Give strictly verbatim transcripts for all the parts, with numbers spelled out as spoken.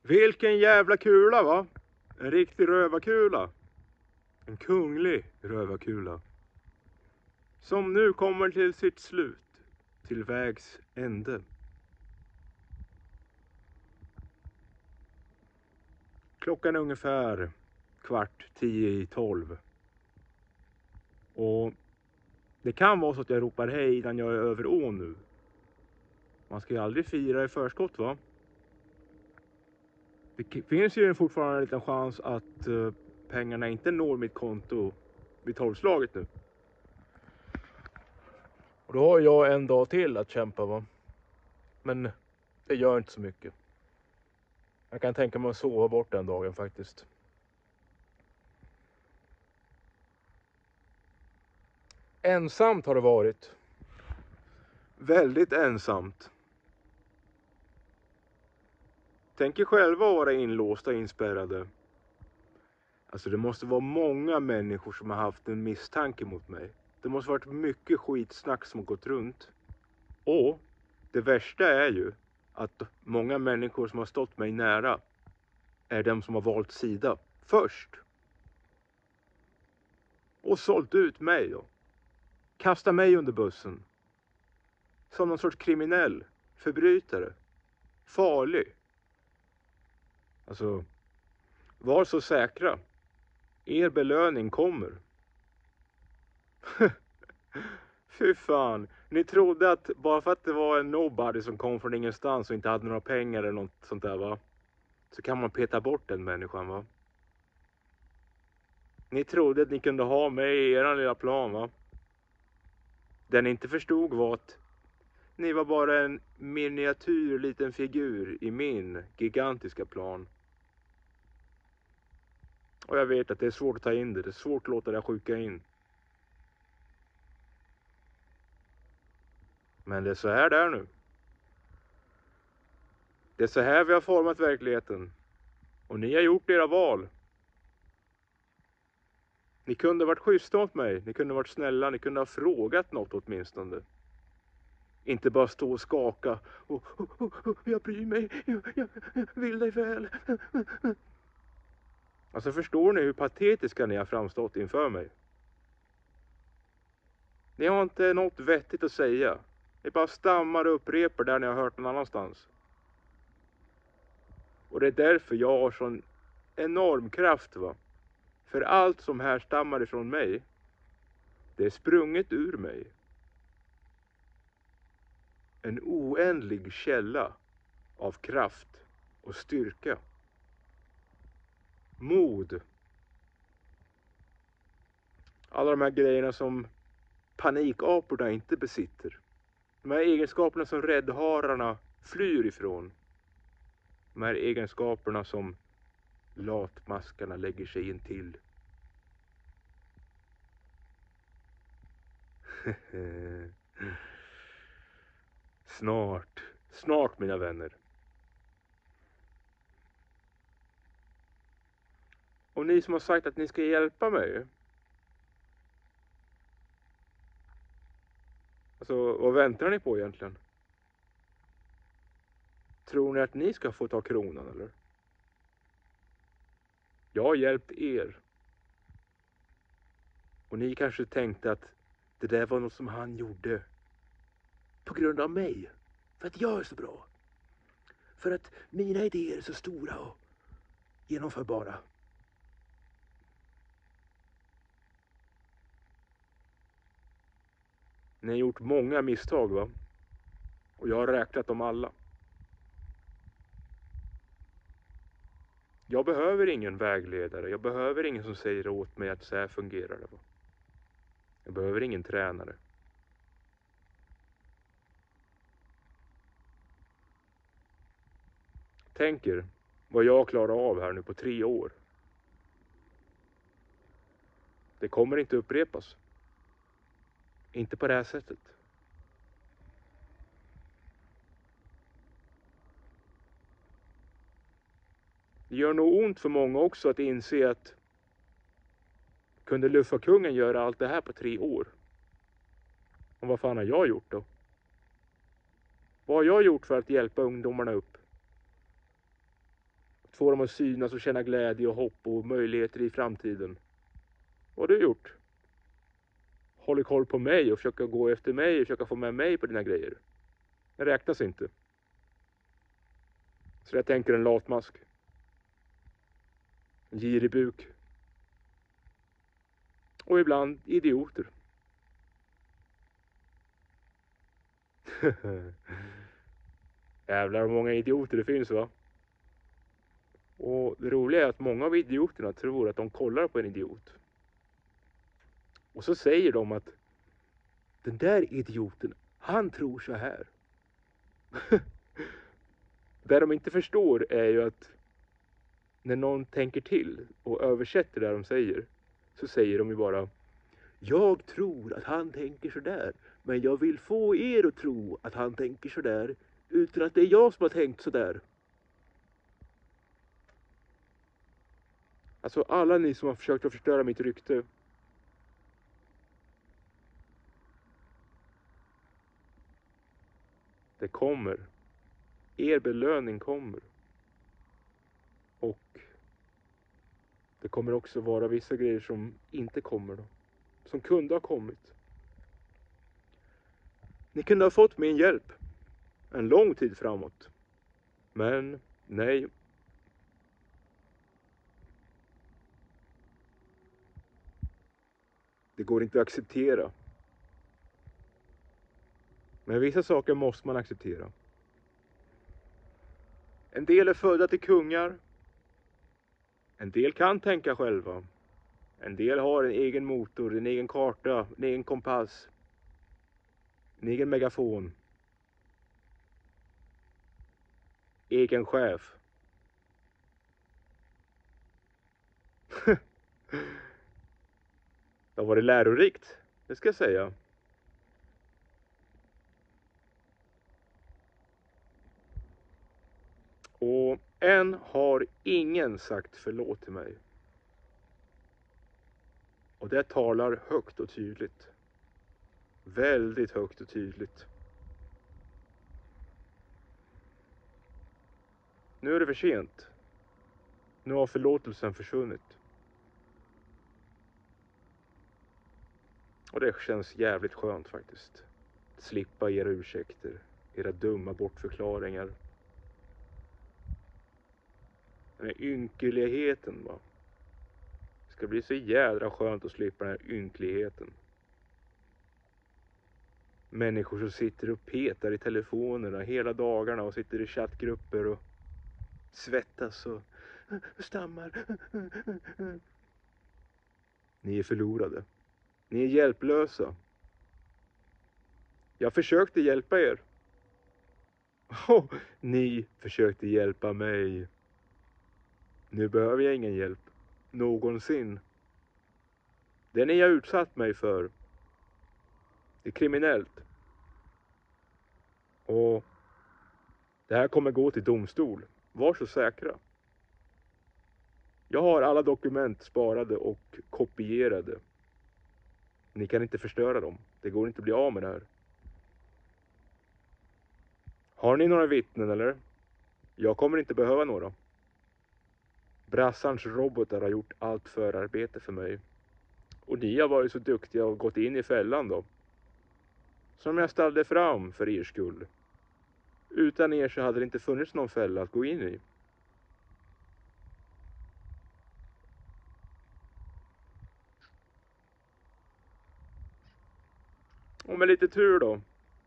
Vilken jävla kula, va? En riktig rövarkula. En kunglig rövarkula. Som nu kommer till sitt slut. Till vägs ände. Klockan är ungefär kvart tio i tolv. Och det kan vara så att jag ropar hej innan jag är över ån nu. Man ska ju aldrig fira i förskott, va? Det finns ju fortfarande en liten chans att uh, pengarna inte når mitt konto vid tolvslaget nu. Och då har jag en dag till att kämpa, va? Men det gör inte så mycket. Jag kan tänka mig att sova bort den dagen faktiskt. Ensamt har det varit. Väldigt ensamt. Tänk er själva vara inlåsta och inspärrade. Alltså det måste vara många människor som har haft en misstanke mot mig. Det måste varit mycket skitsnack som har gått runt. Och det värsta är ju att många människor som har stått mig nära är de som har valt sida först. Och sålt ut mig då. Kasta mig under bussen. Som någon sorts kriminell, förbrytare, farlig. Alltså, var så säkra. Er belöning kommer. Fy fan. Ni trodde att bara för att det var en nobody som kom från ingenstans och inte hade några pengar eller något sånt där, va? Så kan man peta bort den människan, va? Ni trodde att ni kunde ha mig i er lilla plan, va? Det ni inte förstod var att ni var bara en miniatyr liten figur i min gigantiska plan. Och jag vet att det är svårt att ta in det. Det är svårt att låta det sjuka in. Men det är så här det är nu. Det är så här vi har format verkligheten. Och ni har gjort era val. Ni kunde ha varit schyssta mot mig. Ni kunde ha varit snälla. Ni kunde ha frågat något åtminstone. Inte bara stå och skaka. Och, och, och, och jag bryr mig. Jag, jag, jag vill dig väl. Alltså förstår ni hur patetiska ni har framstått inför mig? Ni har inte något vettigt att säga. Ni bara stammar och upprepar där ni har hört någon annanstans. Och det är därför jag har sån enorm kraft, va? För allt som här stammar ifrån mig, det är sprunget ur mig. En oändlig källa av kraft och styrka. Mod. Alla de här grejerna som panikaporna inte besitter. De här egenskaperna som räddhararna flyr ifrån. De här egenskaperna som latmaskarna lägger sig in till. Snart, snart mina vänner. Och ni som har sagt att ni ska hjälpa mig. Alltså, vad väntar ni på egentligen? Tror ni att ni ska få ta kronan eller? Jag har hjälpt er. Och ni kanske tänkte att det där var något som han gjorde. På grund av mig. För att jag är så bra. För att mina idéer är så stora och genomförbara. Ni har gjort många misstag, va? Och jag har räknat dem alla. Jag behöver ingen vägledare. Jag behöver ingen som säger åt mig att så här fungerar det, va? Jag behöver ingen tränare. Tänk er vad jag klarar av här nu på tre år. Det kommer inte upprepas. Inte på det här sättet. Det gör nog ont för många också att inse att kunde Luffakungen göra allt det här på tre år? Och vad fan har jag gjort då? Vad har jag gjort för att hjälpa ungdomarna upp? få dem att synas och känna glädje och hopp och möjligheter i framtiden. Vad har du gjort? Håller koll på mig och försöka gå efter mig och försöka få med mig på dina grejer. Det räknas inte. Så jag tänker en latmask. En girig buk. Och ibland idioter. Jävlar hur många idioter det finns, va? Och det roliga är att många av idioterna tror att de kollar på en idiot. Och så säger de att den där idioten, han tror så här. Det de inte förstår är ju att när någon tänker till och översätter det de säger, så säger de ju bara: jag tror att han tänker så där, men jag vill få er att tro att han tänker så där utan att det är jag som har tänkt så där. Alltså alla ni som har försökt att förstöra mitt rykte. Det kommer. Er belöning kommer. Och det kommer också vara vissa grejer som inte kommer då. Som kunde ha kommit. Ni kunde ha fått min hjälp. En lång tid framåt. Men nej. Det går inte att acceptera. Men vissa saker måste man acceptera. En del är födda till kungar. En del kan tänka själva. En del har en egen motor, en egen karta, en egen kompass. En egen megafon. Egen chef. Det var det lärorikt, det ska jag säga. Och än har ingen sagt förlåt till mig. Och det talar högt och tydligt. Väldigt högt och tydligt. Nu är det för sent. Nu har förlåtelsen försvunnit. Och det känns jävligt skönt faktiskt. Slippa era ursäkter. Era dumma bortförklaringar. Den här ynkligheten, va. Det ska bli så jädra skönt att slippa den här ynkligheten. Människor som sitter och petar i telefonerna hela dagarna och sitter i chattgrupper och svettas och stammar. Ni är förlorade. Ni är hjälplösa. Jag försökte hjälpa er. Oh, ni försökte hjälpa mig. Nu behöver jag ingen hjälp. Någonsin. Det ni har utsatt mig för. Det är kriminellt. Och det här kommer gå till domstol. Var så säkra. Jag har alla dokument sparade och kopierade. Ni kan inte förstöra dem. Det går inte att bli av med det här. Har ni några vittnen eller? Jag kommer inte behöva några. Brassans robotar har gjort allt förarbete för mig. Och ni har varit så duktiga och gått in i fällan då. Som jag ställde fram för er skull. Utan er så hade det inte funnits någon fälla att gå in i. Och med lite tur då.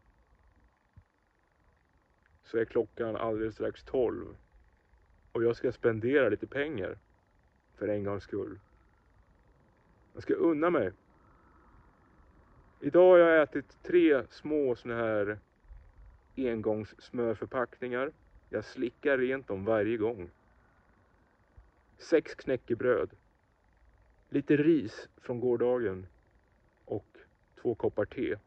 Så är klockan alldeles strax tolv. Och jag ska spendera lite pengar. För en gångs skull. Jag ska unna mig. Idag har jag ätit tre små såna här engångs smörförpackningar. Jag slickar rent dem varje gång. Sex knäckebröd. Lite ris från gårdagen. Och två koppar te.